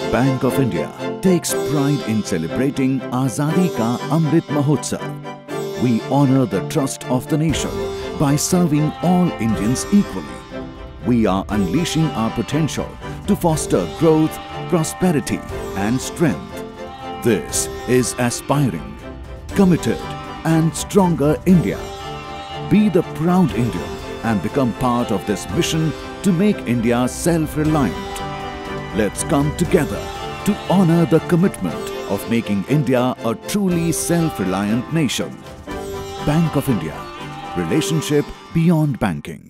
Bank of India takes pride in celebrating Azadi Ka Amrit Mahotsav. We honor the trust of the nation by serving all Indians equally. We are unleashing our potential to foster growth, prosperity and strength. This is aspiring, committed and stronger India. Be the proud Indian and become part of this mission to make India self-reliant. Let's come together to honor the commitment of making India a truly self-reliant nation. Bank of India. Relationship beyond banking.